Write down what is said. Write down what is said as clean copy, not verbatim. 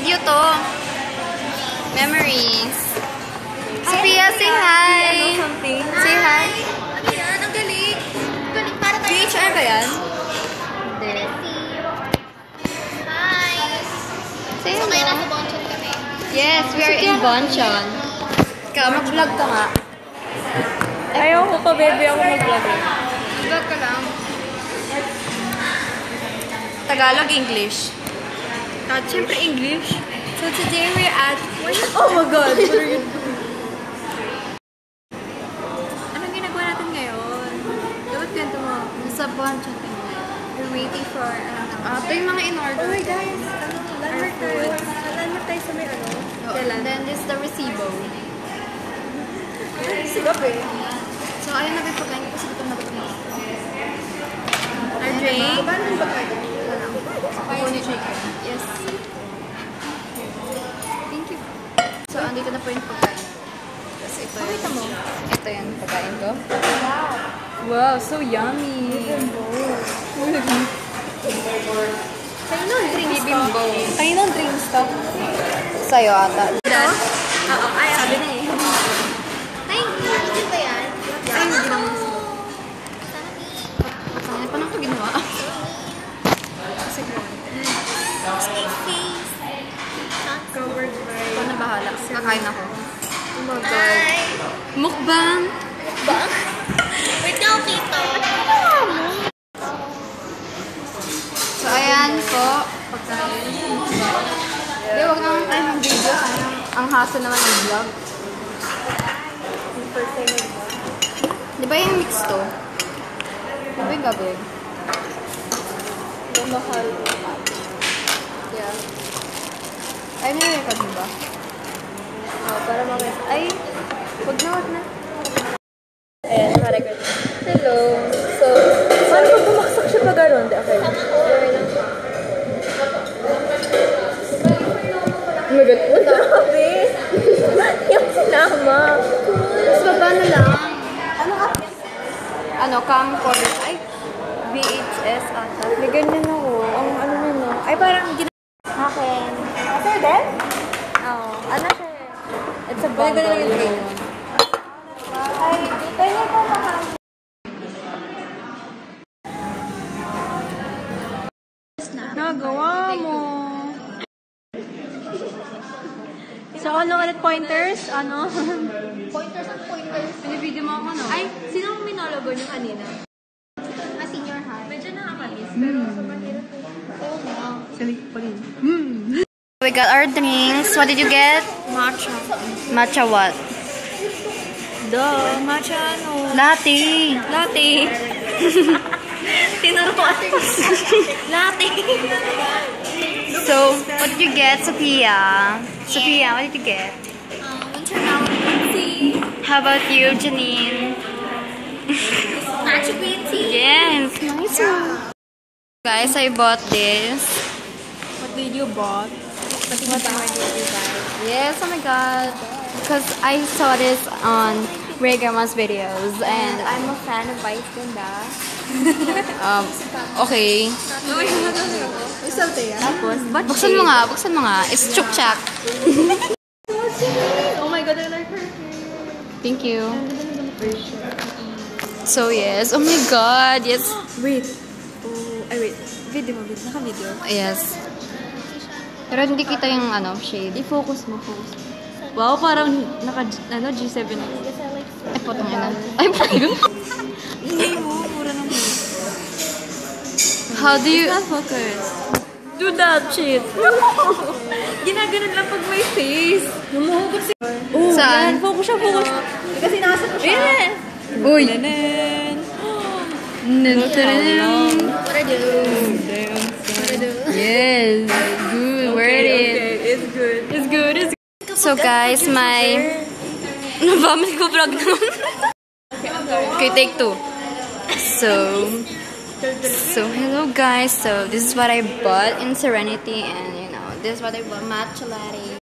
Video to. Memories. Sophia, say hi. Say hi. Ano yan? Ang galing. Galing para tayo. VHR ba yan? Hindi. Hi. Say So, kaya hello. nasa Bonchon kami. Yes, we are in Bonchon. Ikaw, mag-vlog ka nga. Ayaw ko pa, baby. Ako mag-vlog. Vlog ka lang. Tagalog, English. Siyempre, English. So, today we're at... Oh my God! What are you doing? Anong ginagawa natin ngayon? Dapat kwento mo. Nasa Bonchon kami. We're waiting for... ito yung mga in-order. Oh my guys! Landmark tayo. Landmark tayo sa may ano. And then this is the recibo. Sigap eh. So, ayun na pagkain ko kasi gutom na gutom. Our drink. Paano yung pagkain? Pony chicken. Yes. Thank you. So, andito na po yung pagkain. Tapos ito yung... Ito yung pagkain ko. Wow, so yummy. Kaninong drinks to? Bimbo. Kaninong drinks to? Sa'yo ata. Oo, ay, sabi na eh. Ay, hindi ba yan? Ay, hindi naman. Paano ko ginawa? Covered by... Ikaw na bahala. Kakain ako. Oh my God. Hi. Mukbang! Ba? Wait na ako kita. So, ayan po. Pagkain. Hindi, huwag naman tayo mag-video. Ang hassle naman ng vlog. First time mag-vlog. Di ba yung mix to? Di ba yung gagawin? Mahal. Yeah. Ay, may record mo ba? Oh, para mamaya. Ay, wag na. Ayan, naka-record. Hello. So, paano pag bumaksak siya pa gano'n? Okay. Magat po. Grabe. Yung sinama. Mas baba na lang. Ano, camcorder. Ay, VHS ata. May ganyan ako. Ang ano na no. Ay, parang akin. Sir, then? Oo. Ano siya eh? It's a bundle. Ganun yung drink. Ay, kanya po mahal. Nagawa mo. So, ano ulit pointers? Ano? Pointers and pointers. Pinibideo mo ako, no? Ay, sino ang minologo niyo kanina? Na senior high. Medyo nakakamiss, pero sa mahirap po. Oo nga. Sali, Pauline. We got our drinks. What did you get? Matcha. Matcha what? Duh, matcha ano? Latte. Latte. Tinuruan. Latte. So, what did you get, Sophia? Sophia, what did you get? Winter melon tea. How about you, Janine? Matcha green tea. Yes, nice one. Guys, I bought this. What did you bought? What did you buy? Yes, oh my god. Because I saw this on Ray Grandma's videos and I'm a fan of Vice Ganda. okay. Tapos, Buksan mo nga. It's chuk-chak. Oh my god, I like her. Thank you. So yes, oh my god, yes. Wait. Oh, ay wait. Video mo, naka-video. Yes. Pero hindi kita yung shade. I-focus mo, focus. Wow, parang G7. Ay, potong ina. Ay, potong. Hindi mo, mura naman. How do you... Not focus. Do that shit. Ginaganon lang pag may face. Numuhugot si... Oh, Saan? yan. Focus siya, focus. Kasi nasa ko siya. Uy! Nanan. What I do? Yes, good, worth it. It's good. It's good, it's good. So guys, my... Nabamit ko vlog naman. Okay, take 2. So hello guys. So this is what I bought in Serenity, and this is what I bought, matcha latte.